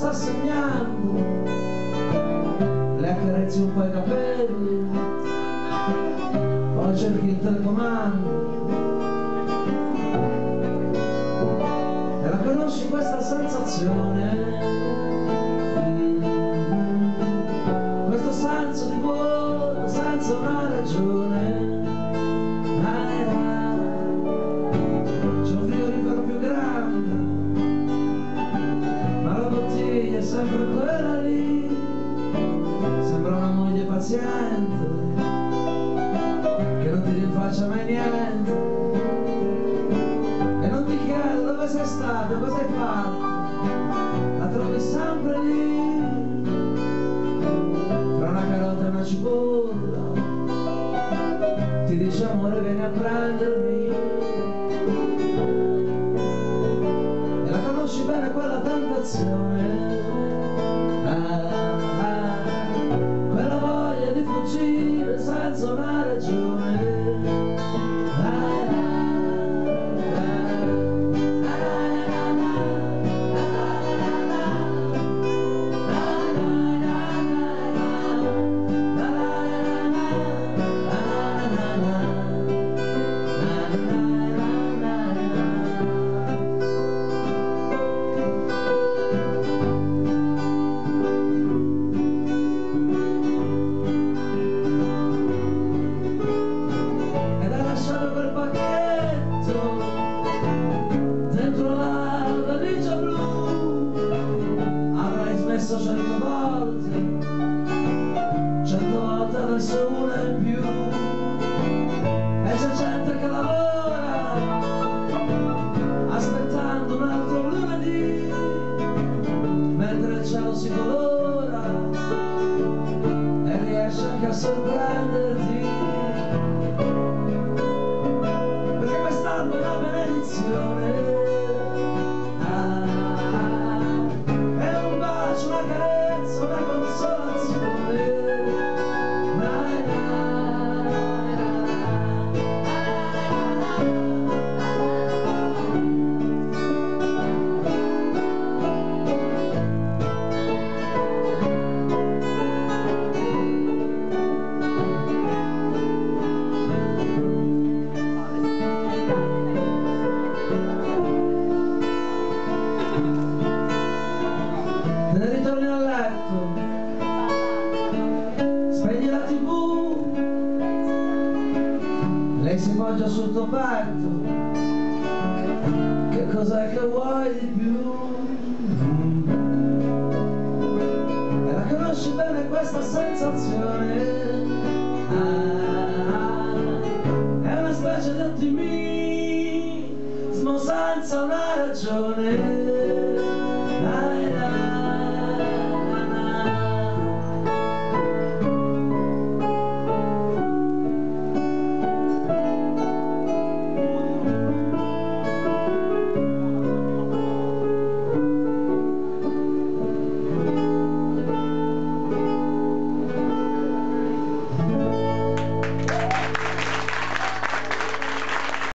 sta sognando, le accarezzi un po' i capelli, poi cerchi il telecomando e la conosci questa sensazione, questo senso di vuoto senza una ragione. C'è un frigorifero più grande, ma la bottiglia è sempre quella lì, sembra una moglie paziente che non ti rinfaccia mai niente e non ti chiede dove sei stato, cosa hai fatto, la trovi sempre lì tra una carota e una cipolla, ti dice amore vieni a prendermi, e la conosci bene quella tentazione, quella voglia di fuggire senza una ragione. Messo 100 volte, 100 volte adesso una in più, e c'è gente che lavora aspettando un altro lunedì, mentre il cielo si colora e riesce anche a sorprenderti, perché quest'anno è una benedizione. Te ne ritorni a letto, spegni la TV, lei si poggia sul tuo petto, che cos'è che vuoi di più? E la conosci bene questa sensazione, è una specie di ottimismo senza una ragione.